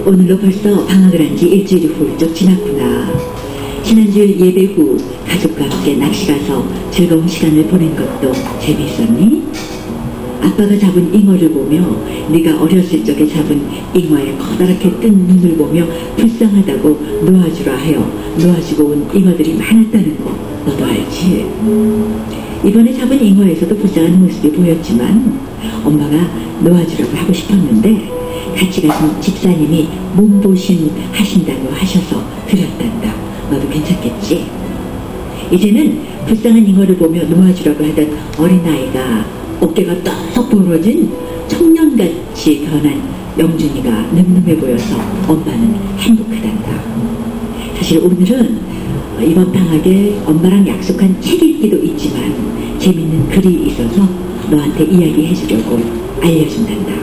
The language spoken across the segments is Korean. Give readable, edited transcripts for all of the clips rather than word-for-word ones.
오늘로 벌써 방학을 한 지 일주일이 훌쩍 지났구나. 지난주일 예배 후 가족과 함께 낚시 가서 즐거운 시간을 보낸 것도 재미있었니? 아빠가 잡은 잉어를 보며 네가 어렸을 적에 잡은 잉어의 커다랗게 뜬 눈을 보며 불쌍하다고 놓아주라 하여 놓아주고 온 잉어들이 많았다는 거 너도 알지? 이번에 잡은 잉어에서도 불쌍한 모습이 보였지만 엄마가 놓아주라고 하고 싶었는데 같이 가신 집사님이 몸보신 하신다고 하셔서 드렸단다. 너도 괜찮겠지? 이제는 불쌍한 잉어를 보며 놓아주라고 하던 어린아이가 어깨가 떡 벌어진 청년같이 변한 영준이가 늠름해 보여서 엄마는 행복하단다. 사실 오늘은 이번 방학에 엄마랑 약속한 책 읽기도 있지만 재밌는 글이 있어서 너한테 이야기해 주려고 알려준단다.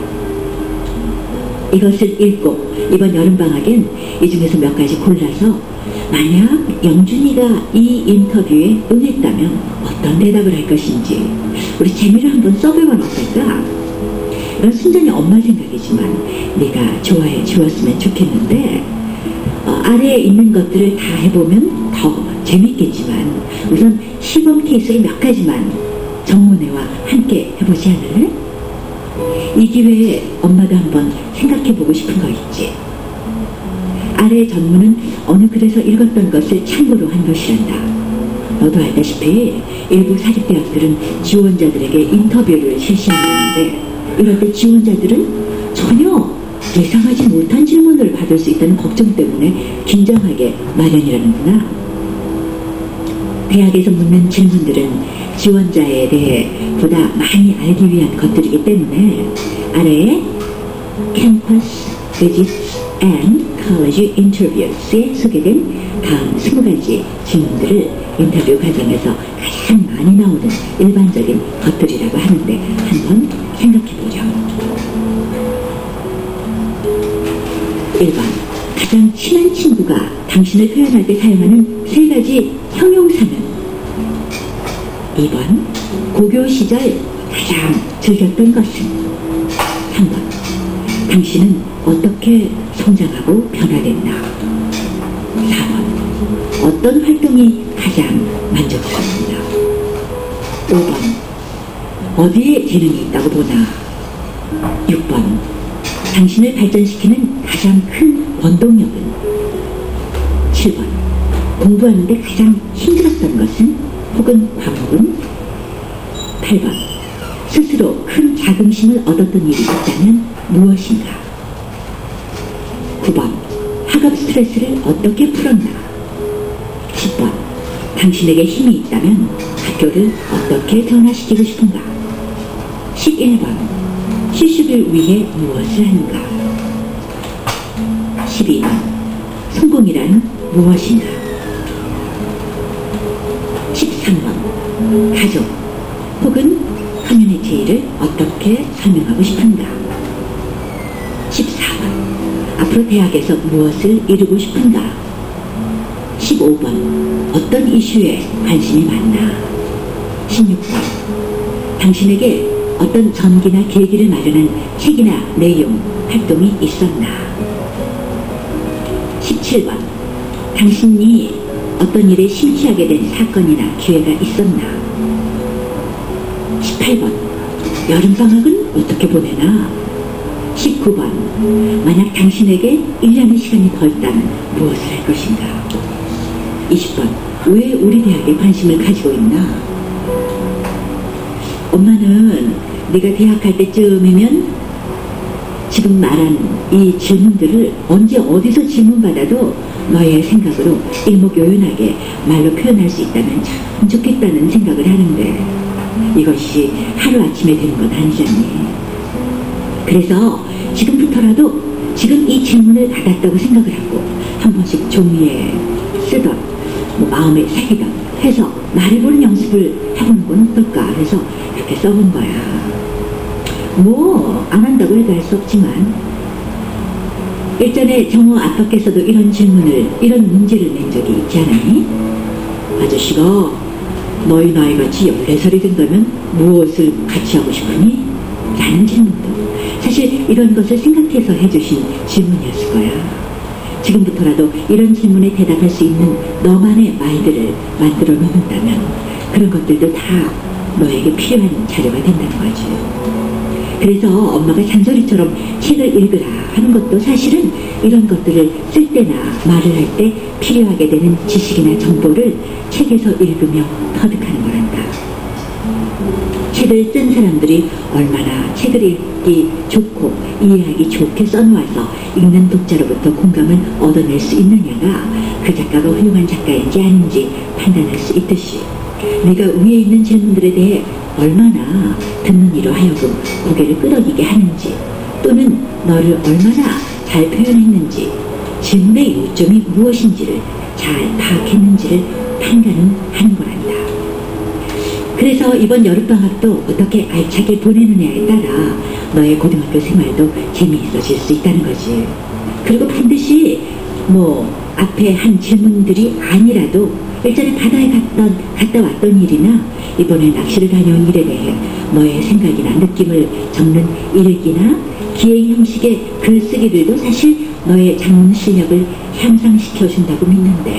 이것을 읽고 이번 여름방학엔 이 중에서 몇 가지 골라서 만약 영준이가 이 인터뷰에 응했다면 어떤 대답을 할 것인지 우리 재미를 한번 써보면 어떨까? 이건 순전히 엄마 생각이지만 네가 좋아해 주었으면 좋겠는데 아래에 있는 것들을 다 해보면 더 재밌겠지만 우선 시범 케이스를 몇 가지만 정문혜와 함께 해보지 않을래? 이 기회에 엄마도 한번 생각해보고 싶은 거 있지. 아래 전문은 어느 글에서 읽었던 것을 참고로 한 것이란다. 너도 알다시피 일부 사립대학들은 지원자들에게 인터뷰를 실시한다는데 이럴 때 지원자들은 전혀 예상하지 못한 질문을 받을 수 있다는 걱정 때문에 긴장하게 마련이라는구나. 대학에서 묻는 질문들은 지원자에 대해 보다 많이 알기 위한 것들이기 때문에 아래에 캠퍼스 visits and college interviews에 소개된 다음 20가지 질문들을 인터뷰 과정에서 가장 많이 나오는 일반적인 것들이라고 하는데 한번 생각해보렴. 1번 가장 친한 친구가 당신을 표현할 때 사용하는 3가지 형용사는? 2번 고교 시절 가장 즐겼던 것은? 3번 당신은 어떻게 성장하고 변화됐나? 4번 어떤 활동이 가장 만족스럽나? 5번 어디에 재능이 있다고 보나? 6번 당신을 발전시키는 가장 큰 원동력은? 7번 공부하는데 가장 힘들었던 것은? 혹은 과목은? 8번 스스로 큰 자긍심을 얻었던 일이 있다면 무엇인가? 9번 학업 스트레스를 어떻게 풀었나? 10번 당신에게 힘이 있다면 학교를 어떻게 변화시키고 싶은가? 11번 실습을 위해 무엇을 하는가? 12번 성공이란 무엇인가? 13번 가족 혹은 커뮤니티를 어떻게 설명하고 싶은가? 14번 앞으로 대학에서 무엇을 이루고 싶은가? 15번 어떤 이슈에 관심이 많나? 16번 당신에게 어떤 전기나 계기를 마련한 책이나 내용, 활동이 있었나? 17번 당신이 어떤 일에 심취하게 된 사건이나 기회가 있었나? 18번 여름방학은 어떻게 보내나? 19번 만약 당신에게 1년의 시간이 더 있다면 무엇을 할 것인가? 20번 왜 우리 대학에 관심을 가지고 있나? 엄마는 네가 대학 갈 때쯤이면 지금 말한 이 질문들을 언제 어디서 질문받아도 너의 생각으로 일목요연하게 말로 표현할 수 있다면 참 좋겠다는 생각을 하는데 이것이 하루아침에 되는 건 아니잖니. 그래서 지금부터라도 지금 이 질문을 받았다고 생각을 하고 한 번씩 종이에 쓰던 마음에 새기던 해서 말해보는 연습을 해보는 건 어떨까 해서 이렇게 써본 거야. 뭐 안 한다고 해도 할 수 없지만 일전에 정호 아빠께서도 이런 질문을 이런 문제를 낸 적이 있지 않았니? 아저씨가 너희 나이같이 14살이 된다면 무엇을 같이 하고 싶으니? 라는 질문도 사실 이런 것을 생각해서 해주신 질문이었을 거야. 지금부터라도 이런 질문에 대답할 수 있는 너만의 말들을 만들어 놓는다면 그런 것들도 다 너에게 필요한 자료가 된다는 거지. 그래서 엄마가 잔소리처럼 책을 읽으라 하는 것도 사실은 이런 것들을 쓸 때나 말을 할 때 필요하게 되는 지식이나 정보를 책에서 읽으며 터득하는 거란다. 책을 쓴 사람들이 얼마나 책을 읽기 좋고 이해하기 좋게 써놓아서 읽는 독자로부터 공감을 얻어낼 수 있느냐가 그 작가가 훌륭한 작가인지 아닌지 판단할 수 있듯이 내가 위에 있는 질문들에 대해 얼마나 듣는 이로 하여금 고개를 끄덕이게 하는지 또는 너를 얼마나 잘 표현했는지 질문의 요점이 무엇인지를 잘 파악했는지를 판단은 하는 거란다. 그래서 이번 여름방학도 어떻게 알차게 보내느냐에 따라 너의 고등학교 생활도 재미있어질 수 있다는 거지. 그리고 반드시 앞에 한 질문들이 아니라도 일전에 바다에 갔다 왔던 일이나 이번에 낚시를 다녀온 일에 대해 너의 생각이나 느낌을 적는 일기나 기행 형식의 글쓰기들도 사실 너의 작문 실력을 향상시켜준다고 믿는데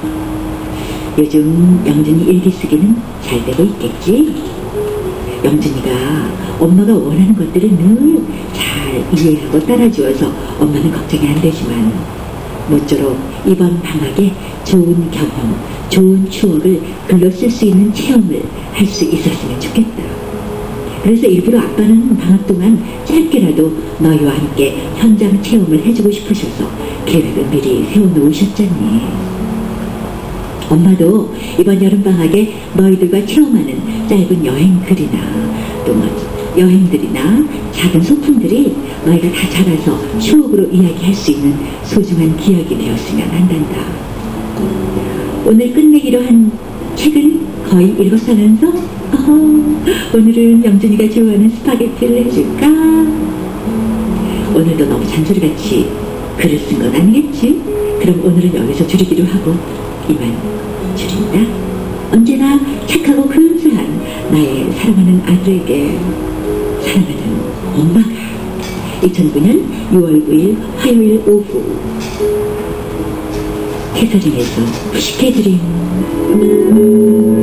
요즘 영준이 일기 쓰기는 잘 되고 있겠지? 영준이가 엄마가 원하는 것들을 늘 잘 이해하고 따라주어서 엄마는 걱정이 안 되지만 모쪼록 이번 방학에 좋은 경험, 좋은 추억을 글로 쓸 수 있는 체험을 할 수 있었으면 좋겠다. 그래서 일부러 아빠는 방학 동안 짧게라도 너희와 함께 현장 체험을 해주고 싶으셔서 계획을 미리 세워놓으셨잖니. 엄마도 이번 여름방학에 너희들과 체험하는 짧은 여행글이나 또 여행들이나 작은 소품들이 너희가 다 자라서 추억으로 이야기할 수 있는 소중한 기억이 되었으면 한단다. 오늘 끝내기로 한 책은 거의 읽었다면서? 오늘은 영준이가 좋아하는 스파게티를 해줄까? 오늘도 너무 잔소리같이 글을 쓴 건 아니겠지? 그럼 오늘은 여기서 줄이기로 하고 이만 줄인다. 언제나 착하고 근사한 나의 사랑하는 아들에게 사랑하는 엄마가 2009년 6월 9일 화요일 오후 캐서린에서 푸시캐드림